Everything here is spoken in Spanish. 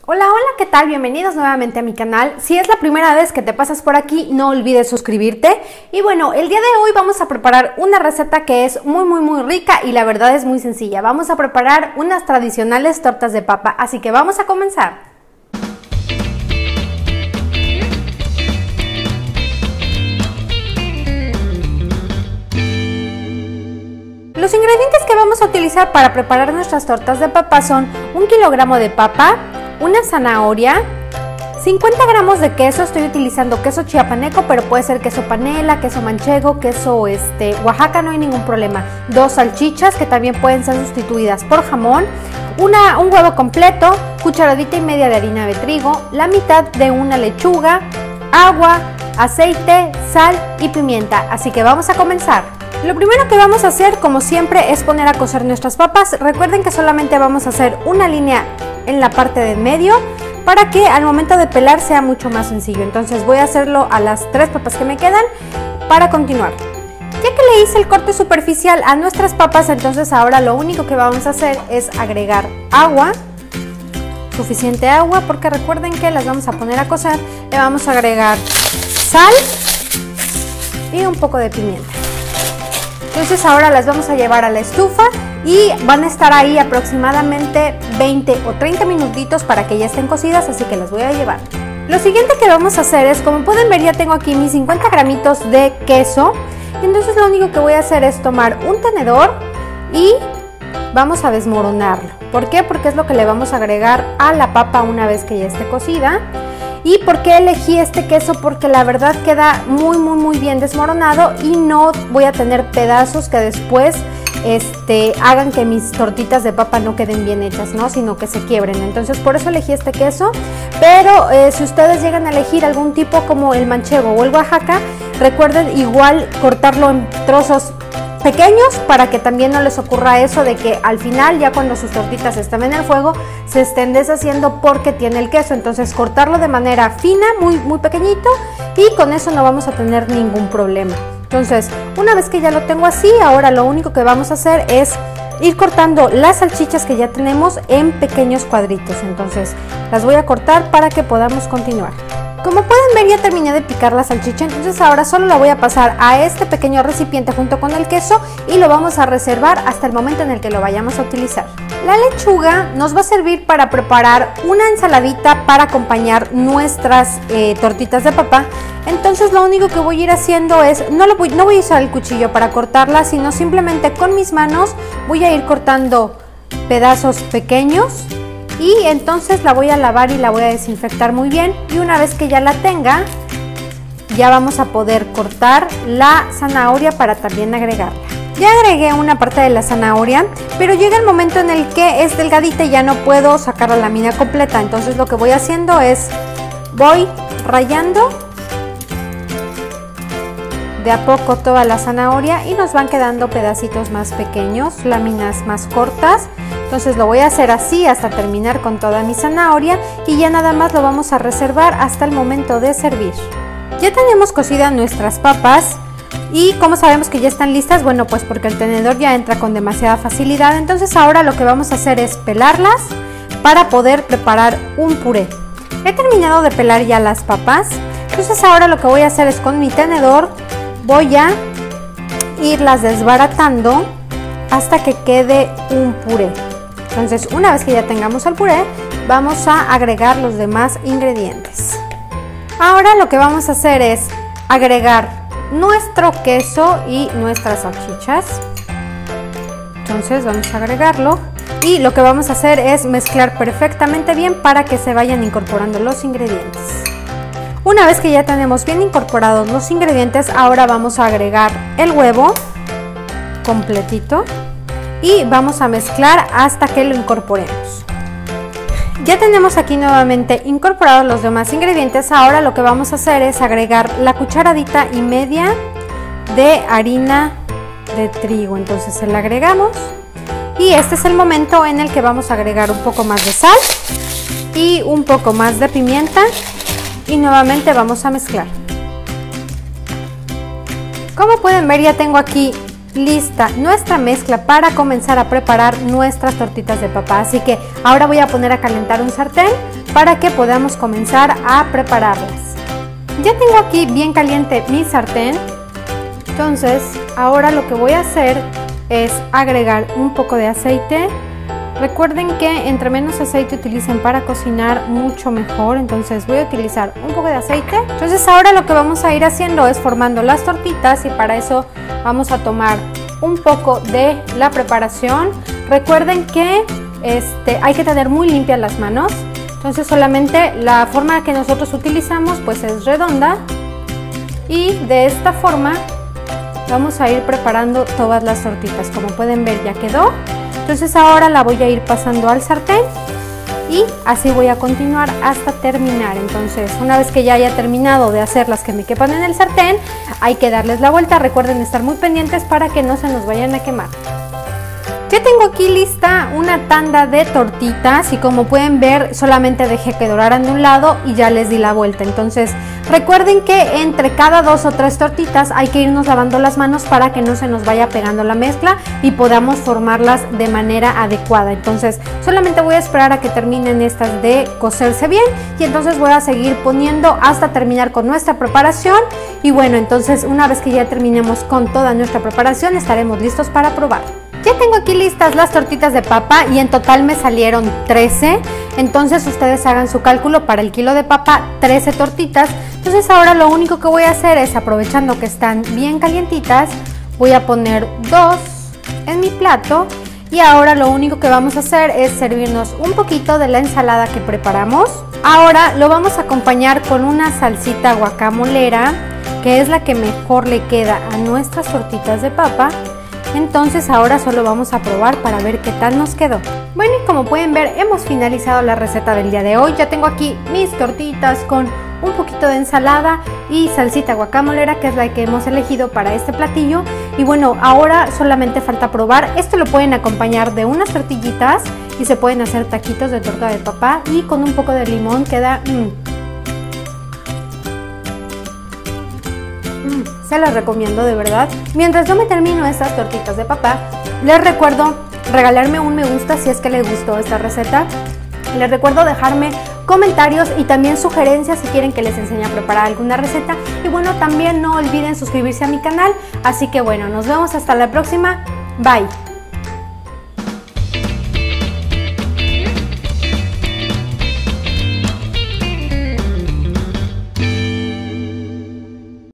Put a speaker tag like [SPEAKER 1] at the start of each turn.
[SPEAKER 1] Hola, hola, ¿qué tal? Bienvenidos nuevamente a mi canal. Si es la primera vez que te pasas por aquí, no olvides suscribirte. Y bueno, el día de hoy vamos a preparar una receta que es muy rica y la verdad es muy sencilla. Vamos a preparar unas tradicionales tortas de papa, así que vamos a comenzar. Los ingredientes que vamos a utilizar para preparar nuestras tortas de papa son 1 kilogramo de papa, una zanahoria, 50 gramos de queso. Estoy utilizando queso chiapaneco, pero puede ser queso panela, queso manchego, queso Oaxaca, no hay ningún problema. 2 salchichas que también pueden ser sustituidas por jamón, un huevo completo, cucharadita y media de harina de trigo, la mitad de una lechuga, agua, aceite, sal y pimienta. Así que vamos a comenzar. Lo primero que vamos a hacer, como siempre, es poner a cocer nuestras papas. Recuerden que solamente vamos a hacer una línea en la parte de medio para que al momento de pelar sea mucho más sencillo. Entonces voy a hacerlo a las 3 papas que me quedan para continuar. Ya que le hice el corte superficial a nuestras papas, entonces ahora lo único que vamos a hacer es agregar agua, suficiente agua, porque recuerden que las vamos a poner a cocer. Le vamos a agregar sal y un poco de pimienta. Entonces ahora las vamos a llevar a la estufa y van a estar ahí aproximadamente 20 o 30 minutitos para que ya estén cocidas, así que las voy a llevar. Lo siguiente que vamos a hacer es, como pueden ver, ya tengo aquí mis 50 gramitos de queso. Entonces lo único que voy a hacer es tomar un tenedor y vamos a desmoronarlo. ¿Por qué? Porque es lo que le vamos a agregar a la papa una vez que ya esté cocida. ¿Y por qué elegí este queso? Porque la verdad queda muy bien desmoronado y no voy a tener pedazos que después hagan que mis tortitas de papa no queden bien hechas, ¿no? Sino que se quiebren. Entonces por eso elegí este queso. Pero si ustedes llegan a elegir algún tipo como el manchego o el Oaxaca, recuerden igual cortarlo en trozos pequeños para que también no les ocurra eso de que al final, ya cuando sus tortitas estén en el fuego, se estén deshaciendo porque tiene el queso. Entonces cortarlo de manera fina, muy pequeñito, y con eso no vamos a tener ningún problema. Entonces una vez que ya lo tengo así, ahora lo único que vamos a hacer es ir cortando las salchichas que ya tenemos en pequeños cuadritos. Entonces las voy a cortar para que podamos continuar. Como pueden ver, ya terminé de picar la salchicha, entonces ahora solo la voy a pasar a este pequeño recipiente junto con el queso y lo vamos a reservar hasta el momento en el que lo vayamos a utilizar. La lechuga nos va a servir para preparar una ensaladita para acompañar nuestras tortitas de papa. Entonces lo único que voy a ir haciendo es, no voy a usar el cuchillo para cortarla, sino simplemente con mis manos voy a ir cortando pedazos pequeños. Y entonces la voy a lavar y la voy a desinfectar muy bien, y una vez que ya la tenga, ya vamos a poder cortar la zanahoria para también agregarla. Ya agregué una parte de la zanahoria, pero llega el momento en el que es delgadita y ya no puedo sacar la lámina completa. Entonces lo que voy haciendo es, voy rallando de a poco toda la zanahoria y nos van quedando pedacitos más pequeños, láminas más cortas. Entonces lo voy a hacer así hasta terminar con toda mi zanahoria y ya nada más lo vamos a reservar hasta el momento de servir. Ya tenemos cocidas nuestras papas. ¿Y cómo sabemos que ya están listas? Bueno, pues porque el tenedor ya entra con demasiada facilidad. Entonces ahora lo que vamos a hacer es pelarlas para poder preparar un puré. He terminado de pelar ya las papas. Entonces ahora lo que voy a hacer es, con mi tenedor voy a irlas desbaratando hasta que quede un puré. Entonces una vez que ya tengamos el puré, vamos a agregar los demás ingredientes. Ahora lo que vamos a hacer es agregar nuestro queso y nuestras salchichas. Entonces vamos a agregarlo y lo que vamos a hacer es mezclar perfectamente bien para que se vayan incorporando los ingredientes. Una vez que ya tenemos bien incorporados los ingredientes, ahora vamos a agregar el huevo completito y vamos a mezclar hasta que lo incorporemos. Ya tenemos aquí nuevamente incorporados los demás ingredientes. Ahora lo que vamos a hacer es agregar la cucharadita y media de harina de trigo. Entonces se la agregamos y este es el momento en el que vamos a agregar un poco más de sal y un poco más de pimienta y nuevamente vamos a mezclar. Como pueden ver, ya tengo aquí lista nuestra mezcla para comenzar a preparar nuestras tortitas de papá. Así que ahora voy a poner a calentar un sartén para que podamos comenzar a prepararlas. Ya tengo aquí bien caliente mi sartén. Entonces ahora lo que voy a hacer es agregar un poco de aceite. Recuerden que entre menos aceite utilicen para cocinar, mucho mejor. Entonces voy a utilizar un poco de aceite. Entonces ahora lo que vamos a ir haciendo es formando las tortitas, y para eso vamos a tomar un poco de la preparación. Recuerden que hay que tener muy limpias las manos. Entonces solamente la forma que nosotros utilizamos pues es redonda, y de esta forma vamos a ir preparando todas las tortitas. Como pueden ver, ya quedó. Entonces ahora la voy a ir pasando al sartén y así voy a continuar hasta terminar. Entonces una vez que ya haya terminado de hacer las que me quepan en el sartén, hay que darles la vuelta. Recuerden estar muy pendientes para que no se nos vayan a quemar. Ya tengo aquí lista una tanda de tortitas, y como pueden ver solamente dejé que doraran de un lado y ya les di la vuelta. Entonces recuerden que entre cada 2 o 3 tortitas hay que irnos lavando las manos para que no se nos vaya pegando la mezcla y podamos formarlas de manera adecuada. Entonces solamente voy a esperar a que terminen estas de cocerse bien, y entonces voy a seguir poniendo hasta terminar con nuestra preparación. Y bueno, entonces una vez que ya terminemos con toda nuestra preparación, estaremos listos para probar. Ya tengo aquí listas las tortitas de papa, y en total me salieron 13. Entonces ustedes hagan su cálculo para el kilo de papa, 13 tortitas. Entonces ahora lo único que voy a hacer es, aprovechando que están bien calientitas, voy a poner 2 en mi plato. Y ahora lo único que vamos a hacer es servirnos un poquito de la ensalada que preparamos. Ahora lo vamos a acompañar con una salsita guacamolera, que es la que mejor le queda a nuestras tortitas de papa. Entonces ahora solo vamos a probar para ver qué tal nos quedó. Bueno, y como pueden ver, hemos finalizado la receta del día de hoy. Ya tengo aquí mis tortitas con un poquito de ensalada y salsita guacamolera, que es la que hemos elegido para este platillo. Y bueno, ahora solamente falta probar. Esto lo pueden acompañar de unas tortillitas y se pueden hacer taquitos de torta de papá, y con un poco de limón queda... Se las recomiendo de verdad. Mientras yo me termino estas tortitas de papá, les recuerdo regalarme un me gusta si es que les gustó esta receta. Les recuerdo dejarme comentarios y también sugerencias si quieren que les enseñe a preparar alguna receta. Y bueno, también no olviden suscribirse a mi canal. Así que bueno, nos vemos hasta la próxima. Bye.